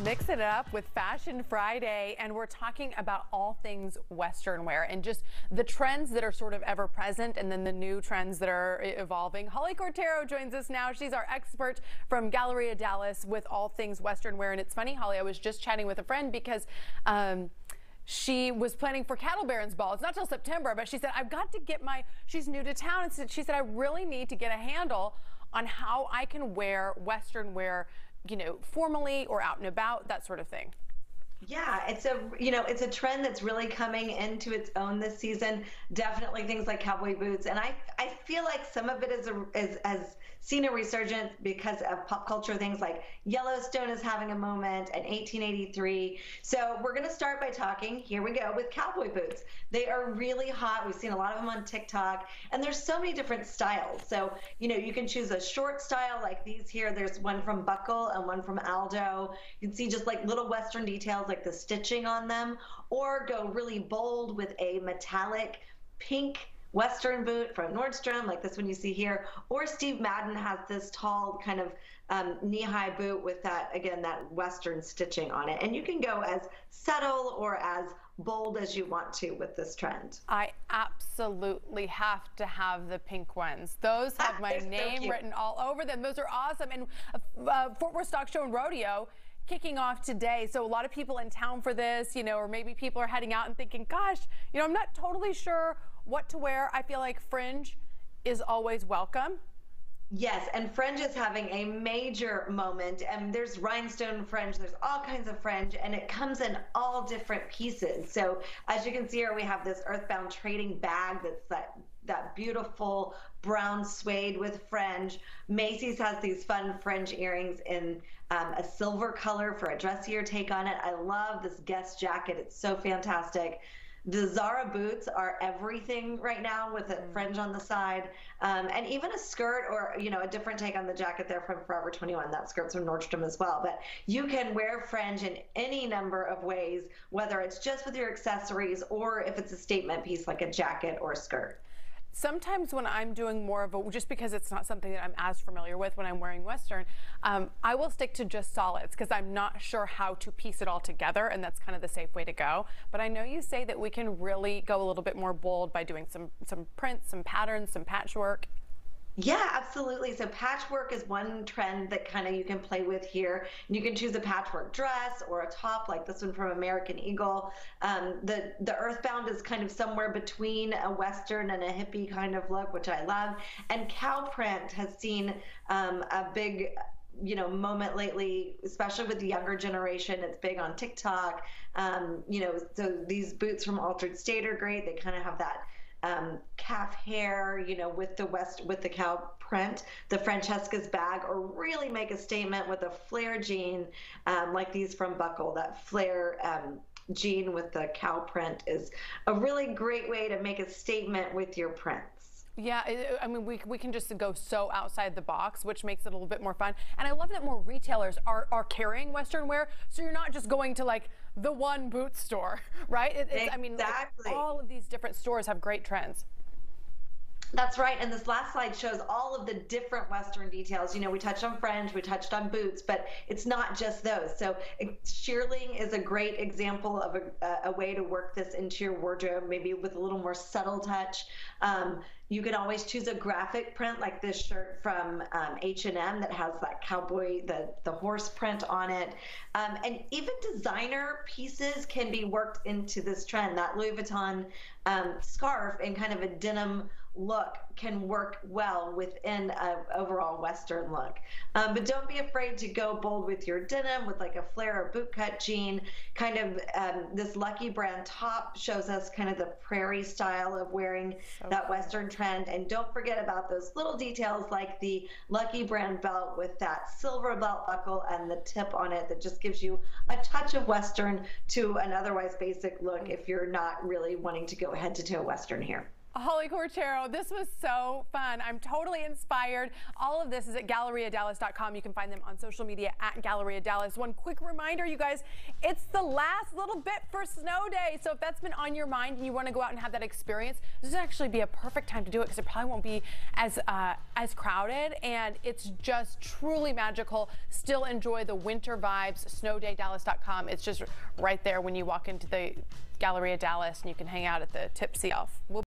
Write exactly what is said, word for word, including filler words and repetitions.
Mixing it up with Fashion Friday, and we're talking about all things Western wear and just the trends that are sort of ever present and then the new trends that are evolving. Holly Cortero joins us now. She's our expert from Galleria Dallas with all things Western wear. And it's funny, Holly, I was just chatting with a friend because um, she was planning for Cattle Barons Ball. It's not till September, but she said, I've got to get my, she's new to town, and she said, I really need to get a handle on how I can wear Western wear, you know, formally or out and about, that sort of thing. Yeah, it's a, you know, it's a trend that's really coming into its own this season. Definitely things like cowboy boots. And I, I feel like some of it is, a, is has seen a resurgence because of pop culture things like Yellowstone is having a moment and eighteen eighty-three. So we're going to start by talking, here we go, with cowboy boots. They are really hot. We've seen a lot of them on TikTok, and there's so many different styles. So, you know, you can choose a short style like these here. There's one from Buckle and one from Aldo. You can see just like little Western details like the stitching on them, or go really bold with a metallic pink Western boot from Nordstrom, like this one you see here. Or Steve Madden has this tall kind of um, knee-high boot with that, again, that Western stitching on it. And you can go as subtle or as bold as you want to with this trend. I absolutely have to have the pink ones. Those have my name so written all over them. Those are awesome. And uh, Fort Worth Stock Show and Rodeo kicking off today. So a lot of people in town for this, you know, or maybe people are heading out and thinking, gosh, you know, I'm not totally sure what to wear. I feel like fringe is always welcome. Yes, and fringe is having a major moment, and there's rhinestone fringe, there's all kinds of fringe, and it comes in all different pieces. So as you can see here, we have this Earthbound Trading bag that's that that beautiful brown suede with fringe. Macy's has these fun fringe earrings in um, a silver color for a dressier take on it. I love this Guess jacket, it's so fantastic. The Zara boots are everything right now with a fringe on the side, um, and even a skirt or, you know, a different take on the jacket there from Forever twenty-one. That skirt's from Nordstrom as well. But you can wear fringe in any number of ways, whether it's just with your accessories or if it's a statement piece like a jacket or a skirt. Sometimes when I'm doing more of a, just because it's not something that I'm as familiar with when I'm wearing Western, um, I will stick to just solids because I'm not sure how to piece it all together, and that's kind of the safe way to go. But I know you say that we can really go a little bit more bold by doing some, some prints, some patterns, some patchwork. Yeah, absolutely. So patchwork is one trend that kind of you can play with here. You can choose a patchwork dress or a top like this one from American Eagle. Um, the, the Earthbound is kind of somewhere between a Western and a hippie kind of look, which I love. And cow print has seen um, a big you know, moment lately, especially with the younger generation. It's big on TikTok. Um, you know, so these boots from Altered State are great. They kind of have that Um, calf hair, you know, with the west, with the cow print. The Francesca's bag, or really make a statement with a flare jean, um, like these from Buckle. That flare um, jean with the cow print is a really great way to make a statement with your prints. Yeah, I mean, we, we can just go so outside the box, which makes it a little bit more fun. And I love that more retailers are, are carrying Western wear, so you're not just going to like the one boot store, right? It, it's, exactly. I mean, like, all of these different stores have great trends. That's right, and this last slide shows all of the different Western details. You know, we touched on fringe, we touched on boots, but it's not just those. So shearling is a great example of a, a way to work this into your wardrobe, maybe with a little more subtle touch. Um, you can always choose a graphic print like this shirt from um, H and M that has that cowboy, the, the horse print on it. Um, and even designer pieces can be worked into this trend. That Louis Vuitton um, scarf in kind of a denim look can work well within an overall Western look. Um, but don't be afraid to go bold with your denim with like a flare or bootcut jean. Kind of um, this Lucky Brand top shows us kind of the prairie style of wearing so that cool. Western trend. And don't forget about those little details like the Lucky Brand belt with that silver belt buckle and the tip on it that just gives you a touch of Western to an otherwise basic look if you're not really wanting to go head to toe Western here. Holly Cortero, this was so fun. I'm totally inspired. All of this is at Galleria Dallas dot com. You can find them on social media at Galleria Dallas. One quick reminder, you guys, it's the last little bit for snow day. So if that's been on your mind and you want to go out and have that experience, this would actually be a perfect time to do it because it probably won't be as uh, as crowded, and it's just truly magical. Still enjoy the winter vibes. snow day dallas dot com. It's just right there when you walk into the Galleria Dallas, and you can hang out at the Tipsy Elf. We'll